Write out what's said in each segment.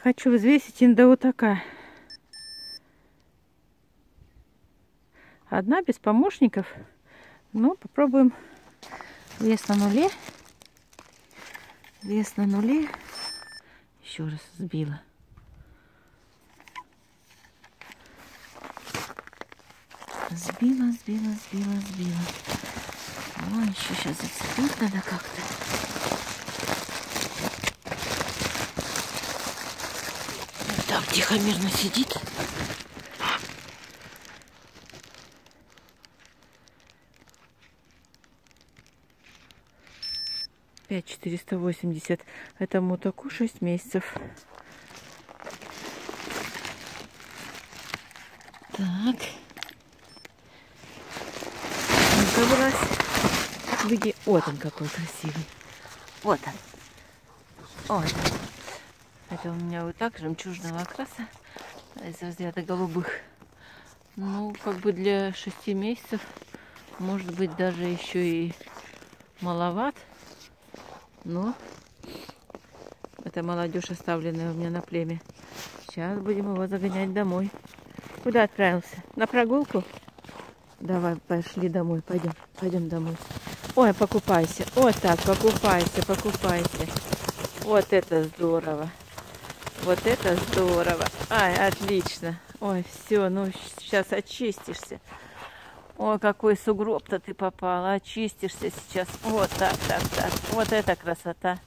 Хочу взвесить индоутака. Одна, без помощников. Ну, попробуем. Вес на нуле. Вес на нуле. Еще раз сбила. Сбила. Ой, еще сейчас зацепить надо как-то. Так, тихо, мирно сидит. Пять 480. Этому таку 6 месяцев. Так. Вылазь. Беги. Вот он какой красивый. Вот он. Вот. Это у меня вот так, жемчужного окраса. Из разряда голубых. Ну, как бы для 6 месяцев. Может быть, даже еще и маловат. Но это молодежь, оставленная у меня на племя. Сейчас будем его загонять домой. Куда отправился? На прогулку? Давай, пошли домой. Пойдем домой. Ой, покупайся. Вот так, покупайся. Вот это здорово. Вот это здорово. Ай, отлично. Ой, все, ну сейчас очистишься. Ой, какой сугроб-то ты попала. Очистишься сейчас. Вот так. Вот это красота.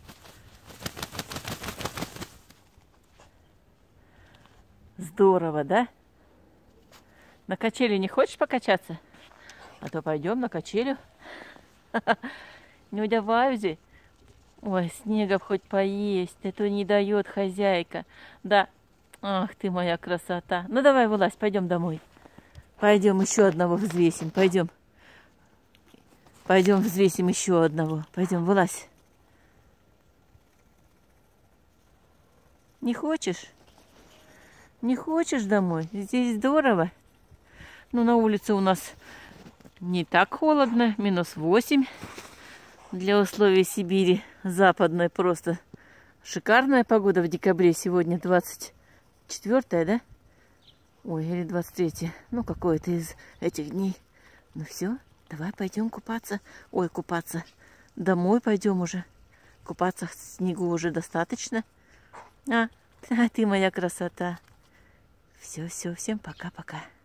Здорово, да? На качели не хочешь покачаться? А то пойдем на качелю. Ну давай уже. Ой, снегов хоть поесть. Это не дает хозяйка. Да. Ах ты моя красота. Ну давай вылазь, пойдем домой. Пойдем еще одного взвесим. Пойдем взвесим еще одного. Пойдем, вылазь. Не хочешь? Не хочешь домой? Здесь здорово. Ну, на улице у нас не так холодно. -8. Для условий Сибири западной просто шикарная погода в декабре. Сегодня 24, да? Ой, или 23. Ну, какой-то из этих дней. Ну все, давай пойдем купаться. Ой, купаться. Домой пойдем уже. Купаться в снегу уже достаточно. А ты моя красота. Все, всем пока-пока.